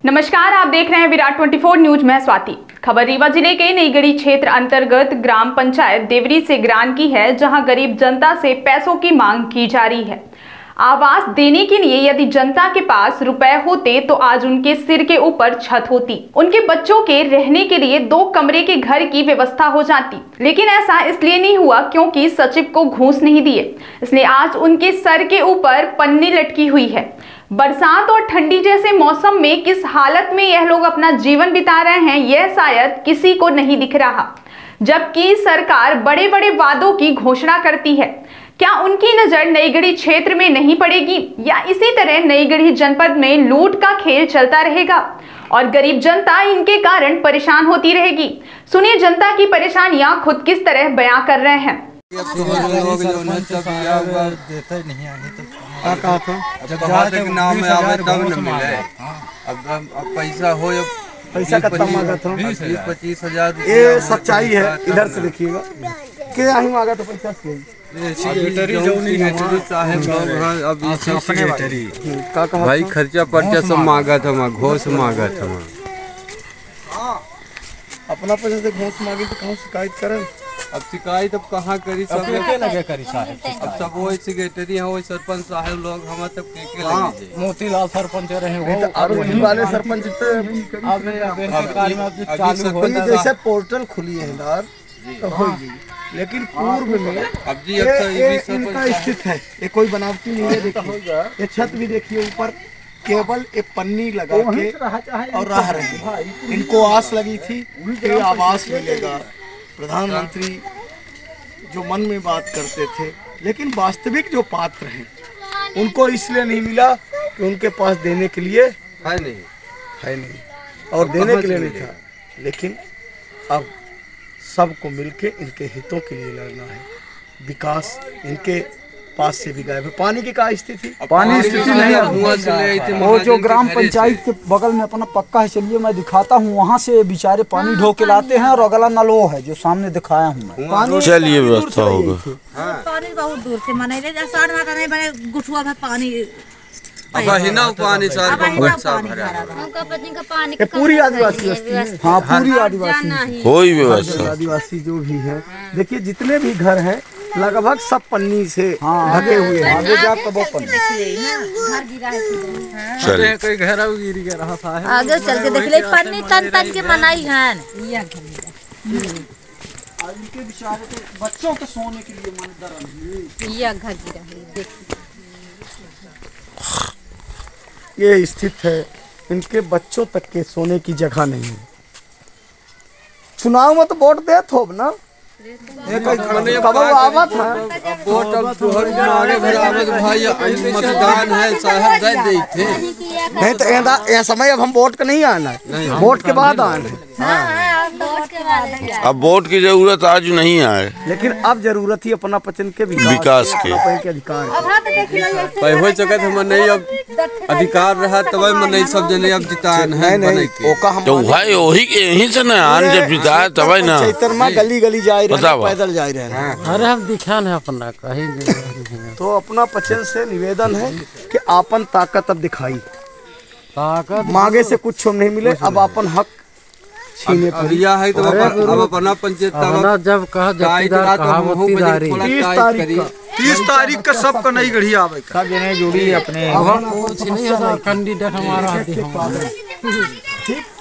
नमस्कार, आप देख रहे हैं विराट 24 न्यूज में स्वाति। खबर रीवा जिले के नईगढ़ी क्षेत्र अंतर्गत ग्राम पंचायत देवरी से ग्राम की है, जहां गरीब जनता से पैसों की मांग की जा रही है। आवास देने के लिए यदि जनता के पास रुपए होते तो आज उनके सिर के ऊपर छत होती, उनके बच्चों के रहने के लिए 2 कमरे के घर की व्यवस्था हो जाती। लेकिन ऐसा इसलिए नहीं हुआ क्योंकि सचिव को घूस नहीं दिए, इसलिए आज उनके सर के ऊपर पन्नी लटकी हुई है। बरसात और ठंडी जैसे मौसम में किस हालत में यह लोग अपना जीवन बिता रहे हैं, यह शायद किसी को नहीं दिख रहा। जबकि सरकार बड़े बड़े वादों की घोषणा करती है, क्या उनकी नजर नईगढ़ी क्षेत्र में नहीं पड़ेगी या इसी तरह नईगढ़ी जनपद में लूट का खेल चलता रहेगा और गरीब जनता इनके कारण परेशान होती रहेगी। सुनिए जनता की परेशानियां खुद किस तरह बयां कर रहे हैं। पैसा कितना मांगा था? 20-25 हजार। ये सच्चाई है, इधर से देखिएगा क्या ही मांगा तो पैसा भाई खर्चा पर्चा सब मांगा था, घोष मांगा था। अपना पैसा से घोष मांगी तो कहाँ शिकायत करें? अब शिकायत अब कहाँ करी, सब लगे करी साहब। अब सब वही सेक्रेटरी है, वही सरपंच साहब लोग हम तब के लगे। मोतीलाल सरपंच रहे वो वाले सरपंच जैसे पोर्टल खुली है इधर तो होगी, लेकिन पूर्व में अब जी इनका स्थित है, ये कोई बनावटी नहीं है। देखिए ये छत भी देखिए, ऊपर केवल एक पन्नी लगा के और रह रहे हैं। इनको आस लगी थी कि आवास मिलेगा, प्रधानमंत्री जो मन में बात करते थे, लेकिन वास्तविक जो पात्र हैं उनको इसलिए नहीं मिला कि उनके पास देने के लिए है नहीं और देने के लिए नहीं था। लेकिन अब सबको मिलके इनके हितों के लिए लड़ना है। विकास इनके पास से भी गायब है। पानी की क्या स्थिति? पानी स्थिति नहीं है। वो जो ग्राम पंचायत के बगल में अपना पक्का है, चलिए मैं दिखाता हूँ, वहाँ से बेचारे पानी ढो के लाते हैं और अगला नल वो है जो सामने दिखाया हूँ मैं। चलिए व्यवस्था होगा। पानी बहुत दूर से मनाइले, नहीं बने गुठुआ में पानी पूरी आदिवासी बस्ती है। हाँ, पूरी आदिवासी कोई व्यवस्था आदिवासी जो भी है, देखिए जितने भी घर हैं लगभग सब पन्नी से ढके हुए हैं। आगे जा तो वो पन्नी घर गिरा है, कोई घर गिर गया रहा था। आगे चल के देख ले, पन्नी तन तन के मनाई है। इनके बेचारे के बच्चों के सोने के लिए मन ये घर गिरा है। देखिए ये स्थित है, इनके बच्चों तक के सोने की जगह नहीं है। चुनाव में तो वोट दे थो ना, कब आवत है वोट, अब तोहर मांगे भरावत भाई मतदान है साहब दे देते नहीं तो ये समय अब हम वोट का नहीं आना है, वोट के बाद आना है। अब वोट की जरूरत आज नहीं आए, लेकिन अब जरूरत ही अपना पचन के विकास के अधिकार हो सके हम नहीं। अब अधिकार रहा तब मैं नहीं सब जने अब जितान है तो भाई वही यहीं से ना आन जब जिताए तब ना चैतर में गली गली जा रहे, पैदल जा रहे हैं। अरे हम दिखा नहीं अपना कहीं तो अपना पचन से निवेदन है कि आपन ताकत अब दिखाई, ताकत मांगे से कुछ नहीं मिले, अब अपन हक छीने पड़िया है। तो अब अपना पंचायत जब कहा 30 तारीख का सबका नई गढ़ी आवे सब जने जुड़ी अपने कैंडिडेट हमारा ठीक।